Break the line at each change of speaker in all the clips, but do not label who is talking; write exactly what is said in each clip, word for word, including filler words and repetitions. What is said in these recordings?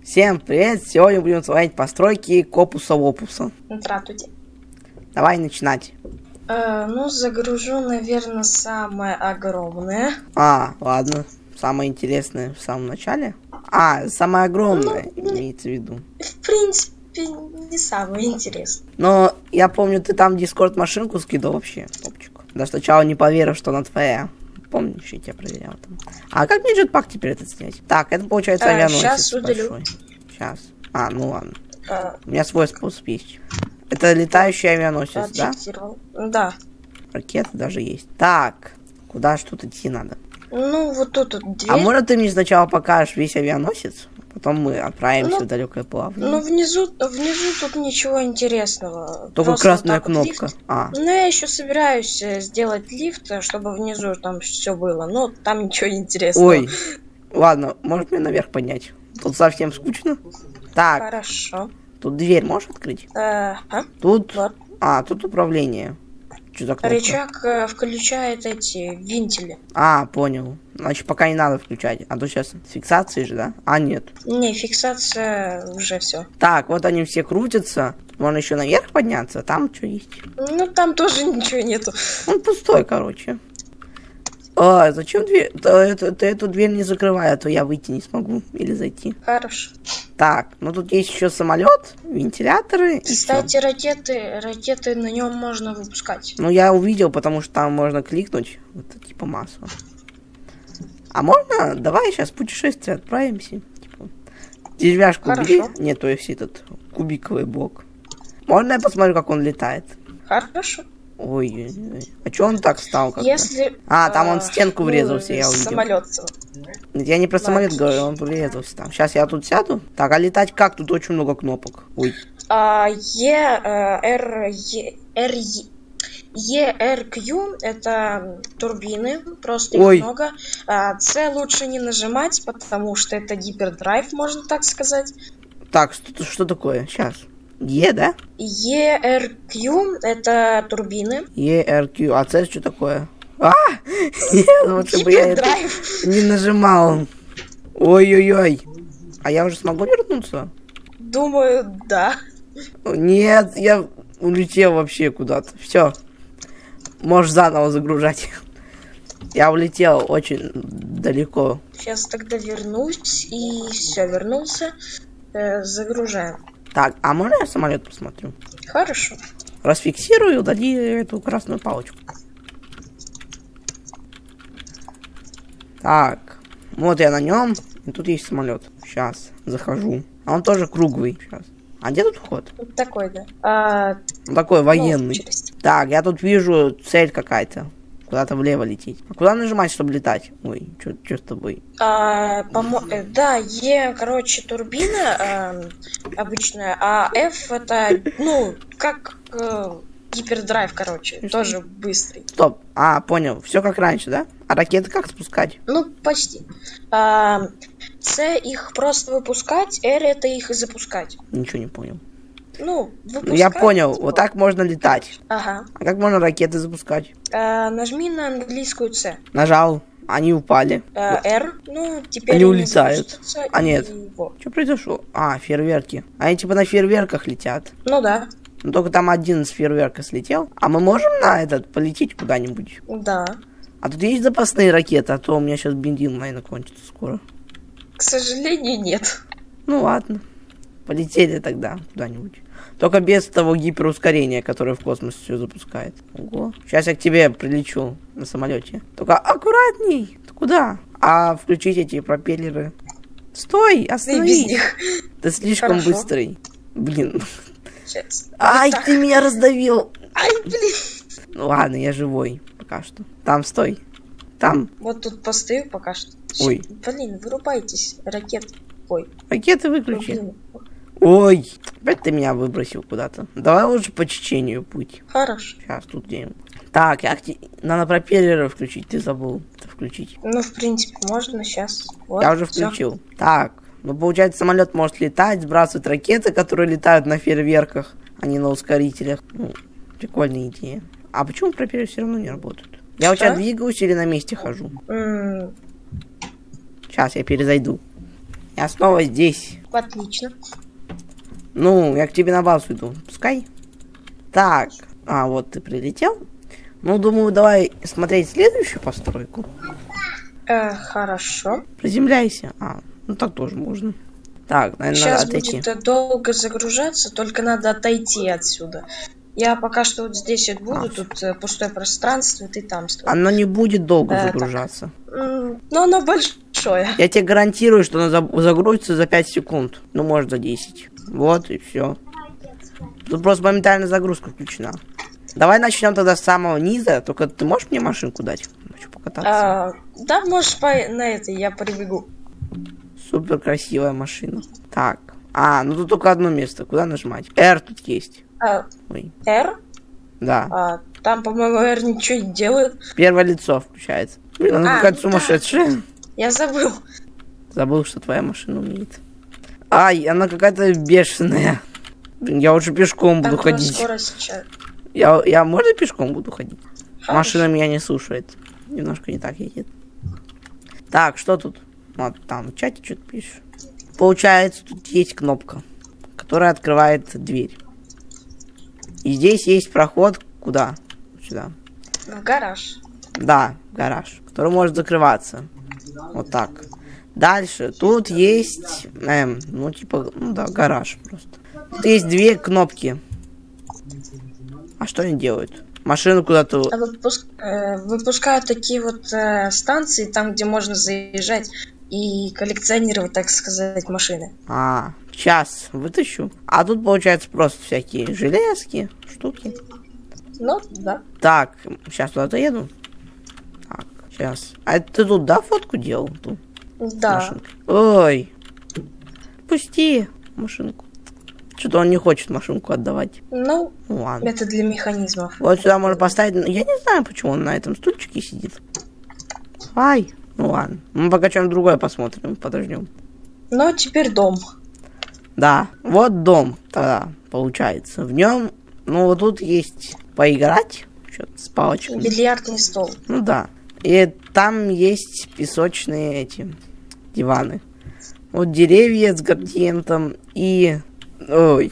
Всем привет! Сегодня будем смотреть постройки Копуса Лопуса.
Здравствуйте.
Давай начинать.
Э, ну, загружу, наверное, самое огромное.
А, ладно. Самое интересное в самом начале. А, самое огромное,
ну,
имеется в виду.
В принципе, не самое интересное.
Но я помню, ты там Discord машинку скидывал вообще, топчик. Да сначала не поверил, что она твоя. Помнишь, я тебя проверял там. А как мне джетпак теперь этот снять? Так, это получается
А,
авианосец
сейчас удалю.
большой. Сейчас. А, ну ладно.
А,
У меня свой способ есть. Это летающий авианосец, да?
Да.
Ракеты даже есть. Так, куда ж тут идти надо?
Ну, вот тут вот дверь.
А может ты мне сначала покажешь весь авианосец? Потом мы отправимся
ну,
в далекое плавание.
Ну, внизу, внизу тут ничего интересного.
Только
Просто
красная
вот
кнопка.
Вот
А.
Ну, я еще собираюсь сделать лифт, чтобы внизу там все было. Но там ничего интересного.
Ой. Ладно, может мне наверх поднять? Тут совсем скучно. Так.
Хорошо.
Тут дверь можешь открыть?
А, а?
Тут.
Вот.
А, тут управление. Что за кнопка?
Рычаг э, включает эти вентили.
А, понял. Значит, пока не надо включать. А то сейчас с фиксацией же, да? А, нет.
Не, фиксация уже все.
Так, вот они все крутятся. Можно еще наверх подняться. Там что есть?
Ну, там тоже ничего нету.
Он пустой, короче. А, зачем дверь? Да, это, ты эту дверь не закрывай, а то я выйти не смогу. Или зайти.
Хорошо.
Так, ну тут есть еще самолет, вентиляторы.
Кстати, ракеты, ракеты на нем можно выпускать.
Ну, я увидел, потому что там можно кликнуть. Это типа масло. А можно? Давай сейчас в путешествие отправимся. Типа, деревяшку
Хорошо.
бери. Нет, то есть этот кубиковый блок. Можно я посмотрю, как он летает?
Хорошо.
Ой, а что он так стал? Как-то?
Если...
А, там он в стенку врезался,
ну,
я увидел.
Самолет.
Я не про
Да.
самолет говорю, он врезался там. Сейчас я тут сяду. Так, а летать как? Тут очень много кнопок. Ой.
А, Е, Р, Е, Р, Е, Р, Q это турбины, просто их
Ой.
много. А, С лучше не нажимать, потому что это гипердрайв, можно так сказать.
Так, что, что такое? Сейчас. Е, да?
Е, Р, Q это турбины.
Е, Р, Q. А С что такое? А! Лучше бы я это
Гипердрайв.
не нажимал. Ой-ой-ой. А я уже смогу вернуться?
Думаю, да.
Нет, я улетел вообще куда-то. Все. Можешь заново загружать. Я улетел очень далеко.
Сейчас тогда вернусь. И все, вернулся. Э, загружаем.
Так, а можно я самолет посмотрю?
Хорошо.
Расфиксирую, удали эту красную палочку. Так, вот я на нем. И тут есть самолет. Сейчас захожу. А он тоже круглый. Сейчас. А где тут вход?
Вот такой, да. А,
Он такой
ну,
военный.
через-
Так, я тут вижу цель какая-то. Куда-то влево лететь. А куда нажимать, чтобы летать? Ой, что с тобой?
А, помо- э, да, Е, короче, турбина э, обычная, а F это, ну, как э, гипердрайв, короче, тоже быстрый.
Стоп. А, понял. Все как раньше, да? А ракеты как спускать?
Ну, почти. А, С их просто выпускать, R это их и запускать.
Ничего не понял.
Ну,
Ну,
выпускать.
я понял.
типа.
Вот так можно летать.
Ага.
А как можно ракеты запускать?
А, нажми на английскую С.
Нажал. Они упали.
А, R, ну, теперь
Они улетают.
запустятся,
А,
и
нет.
вот.
Что произошло? А, фейерверки. Они типа на фейерверках летят.
Ну да,
Но только там один с фейерверка слетел. А мы можем на этот полететь куда-нибудь?
да.
А тут есть запасные ракеты, а то у меня сейчас бензин, наверное, кончится скоро.
К сожалению, нет.
Ну ладно. Полетели тогда куда-нибудь. Только без того гиперускорения, которое в космосе все запускает. Ого. Сейчас я к тебе прилечу на самолете. Только аккуратней. Ты куда? А включить эти пропеллеры. Стой,
Ты без
остановись.
них.
Ты слишком
Хорошо.
быстрый. Блин.
Сейчас.
Ай,
Вот так.
ты меня раздавил.
Ай, блин.
Ну ладно, я живой пока что. Там стой. Там.
Вот тут постою пока что.
Ой.
Блин, вырубайтесь, ракет. Ой,
Ракеты выключи.
турбины.
Ой, опять ты меня выбросил куда-то. Давай лучше по Чечению путь.
Хорошо.
Сейчас тут где-нибудь. Так, я акти... надо пропеллеры включить. Ты забыл это включить.
Ну, в принципе, можно сейчас. Вот,
я уже
всё.
включил. Так, ну получается самолет может летать, сбрасывать ракеты, которые летают на фейерверках, а не на ускорителях. Ну, прикольная идея. А почему пропеллеры все равно не работают? Я у
Что?
тебя двигаюсь или на месте хожу?
М,
Сейчас я перезайду. Я снова здесь.
Отлично.
Ну, я к тебе на базу иду. Пускай. Так. А, вот ты прилетел. Ну, думаю, давай смотреть следующую постройку.
Э, хорошо.
Приземляйся. А, ну так тоже можно. Так, наверное,
Сейчас
надо отойти.
будет долго загружаться, только надо отойти отсюда. Я пока что вот здесь вот буду,
А.
тут э, пустое пространство, ты там стой.
Оно не будет долго
Э,
загружаться.
М, Но оно большое.
Я тебе гарантирую, что оно за- загрузится за пять секунд. Ну, может, за десять. Вот и все. Тут просто моментальная загрузка включена. Давай начнем тогда с самого низа. Только ты можешь мне машинку дать? Хочу покататься.
А, да, можешь по на это, я прибегу.
Супер красивая машина. Так. А, ну тут только одно место. Куда нажимать? R тут есть.
А,
Ой.
R?
Да.
А, там, по-моему, R ничего не делает.
Первое лицо включается. Блин, она
А,
какая-то
да.
сумасшедшая.
Я забыл.
Забыл, что твоя машина умеет. Ай, она какая-то бешеная. Блин, я лучше пешком буду
Так,
ходить.
скоро сейчас.
Я, я можно пешком буду ходить?
Хорошо.
Машина меня не слушает. Немножко не так едет. Так, что тут? Вот там в чате что-то пишешь. Получается, тут есть кнопка, которая открывает дверь. И здесь есть проход куда? Сюда.
В гараж.
Да, гараж, который может закрываться. Вот так. Дальше. Тут есть, эм, ну типа, ну да, гараж просто. Тут есть две кнопки. А что они делают? Машину куда-то...
А выпуск- э, выпускают такие вот э, станции, там, где можно заезжать и коллекционировать, так сказать, машины.
А, сейчас вытащу. А тут получается просто всякие железки, штуки.
Ну, да.
Так, сейчас туда доеду. Так, сейчас. А это ты тут, да, фотку делал? Тут,
Да.
машинкой? Ой. Пусти машинку. Что-то он не хочет машинку отдавать.
Ну,
Ну ладно.
это для механизмов.
Вот сюда можно поставить. Я не знаю, почему он на этом стульчике сидит. Ай. Ну ладно. Мы пока чем другое посмотрим, подождем.
Но теперь дом.
Да, вот дом тогда получается. В нем, ну вот тут есть поиграть, что-то с палочками.
Бильярдный стол.
Ну да. И там есть песочные эти диваны. Вот деревья с градиентом и... Ой.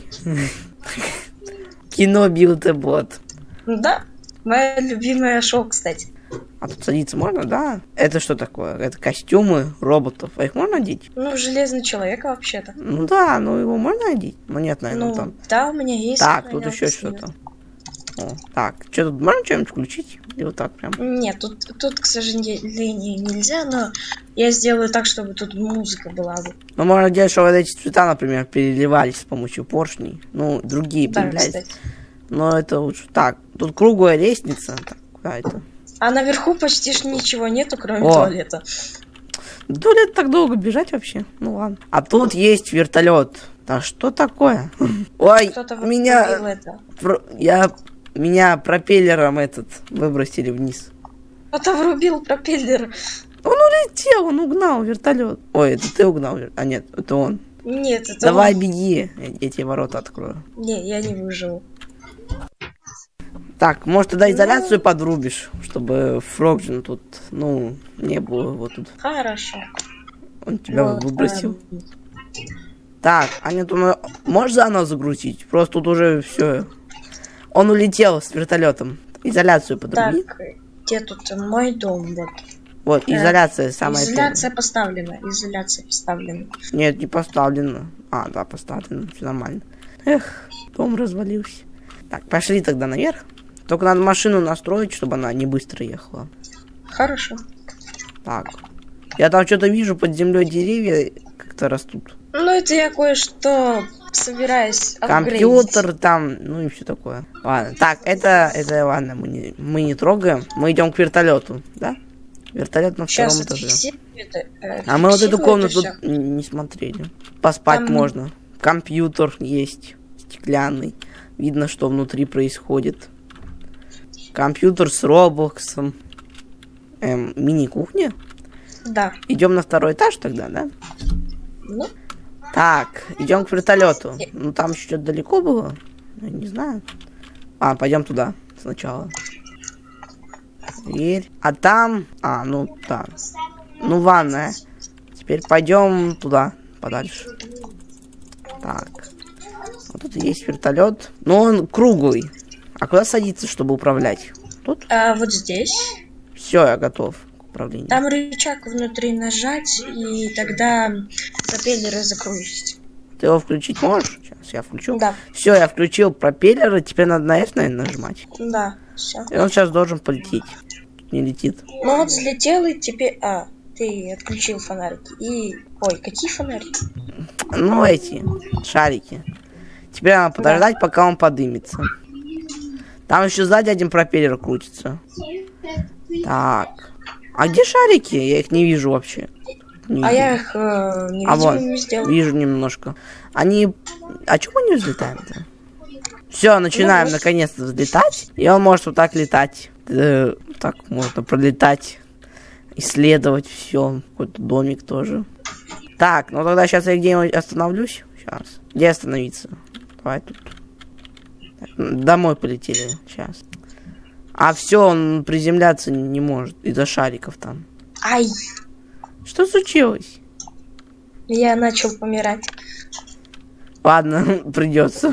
Кино Билд-э-Бот.
Да, моя любимая шоу, кстати.
А тут садиться можно, да? Это что такое? Это костюмы роботов. А их можно одеть?
Ну, железный человек вообще-то.
Ну да, ну его можно одеть? Ну нет, наверное,
Ну,
там.
да, у меня есть.
Так,
но
тут
я
еще
объясню.
что-то. О, так, что тут можно что-нибудь включить? И вот так прям.
Нет, тут, тут, к сожалению, нельзя, но я сделаю так, чтобы тут музыка была бы.
Ну, можно делать, что вот эти цвета, например, переливались с помощью поршней. Ну, другие
Да,
появлялись.
кстати.
Но это лучше. Так, тут круглая лестница. Так, куда это?
А наверху почти ж ничего нету, кроме
О.
туалета.
Туалет так долго бежать вообще. Ну ладно. А тут есть вертолет. Да что такое? Ой,
Кто-то вот
меня...
купил это.
Про- Я... Меня пропеллером этот выбросили вниз.
Кто-то врубил пропеллер.
Он улетел, он угнал вертолет. Ой, это ты угнал вертолет. А нет, это он.
Нет, это
Давай,
он.
беги. Я, я тебе ворота открою.
Не, я не выживу.
Так, может, тогда изоляцию подрубишь, чтобы Фрогджин тут, ну, не было его тут.
Хорошо.
Он тебя
Вот,
выбросил.
эм,
Так, а нет, он... можешь заново загрузить? Просто тут уже все. Он улетел с вертолетом. Изоляцию подруби.
Так, где тут мой дом? Вот.
Вот,
э,
изоляция самая
Изоляция поставлена. Изоляция поставлена.
первая. Нет, не поставлено. А, да, поставлено. Все нормально. Эх, дом развалился. Так, пошли тогда наверх. Только надо машину настроить, чтобы она не быстро ехала.
Хорошо.
Так. Я там что-то вижу под землей деревья как-то растут.
Ну, это я кое-что собираюсь апгрейдить.
Компьютер там, ну и все такое. Ладно, так, это, это ладно, мы не, мы не трогаем. Мы идем к вертолету, да? Вертолет на втором
Сейчас
этаже.
отфиксирую это, э,
А мы вот эту
фиксирую
комнату
это всё.
н- не смотрели. Поспать
Там-
можно. Компьютер есть, стеклянный. Видно, что внутри происходит. Компьютер с Роблоксом. Эм, мини-кухня.
Да.
Идем на второй этаж тогда, да?
Ну,
Так, идем к вертолету. Ну там еще что-то далеко было. Я не знаю. А, пойдем туда сначала. Дверь. А там. А, ну там. Ну, ванная. Теперь пойдем туда. подальше. Так. Вот тут есть вертолет. Но он круглый. А куда садиться, чтобы управлять? Тут?
А, вот здесь.
Все, я готов к управлению.
Там рычаг внутри нажать, и тогда пропеллеры закрутятся.
Ты его включить можешь? Сейчас я включу.
Да.
Все, я включил пропеллеры. Теперь надо на F, наверное, нажимать.
Да, все.
И он сейчас должен полететь. Не летит.
Ну вот взлетел, и теперь... А, ты отключил фонарики. И... Ой, какие фонарики?
Ну, эти шарики. Теперь надо подождать, да. пока он подымется. Там еще сзади один пропеллер крутится. Так. А где шарики? Я их не вижу вообще. Не
а
вижу.
я их э, не
а вон,
не сделал.
Вижу немножко. Они... А чего мы не взлетаем-то? Все, начинаем ну, наконец-то взлетать. И он может вот так летать. Э, так можно пролетать. Исследовать все. Какой-то домик тоже. Так, ну тогда сейчас я где-нибудь остановлюсь. Сейчас. Где остановиться? Давай тут. Так, домой полетели. Сейчас. А все, он приземляться не может. Из-за шариков там.
Ай!
Что случилось?
Я начал помирать.
Ладно, придется.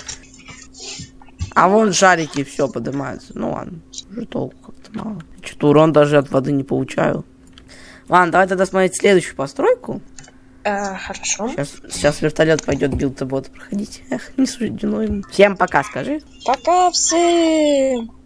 А вон шарики все поднимаются. Ну ладно, уже толку как-то мало. Что-то урон даже от воды не получаю. Ладно, давай тогда смотреть следующую постройку.
А, хорошо.
Сейчас, сейчас вертолет пойдет билд-бот проходить. Эх, не суждено ему. Всем пока, скажи.
Пока всем!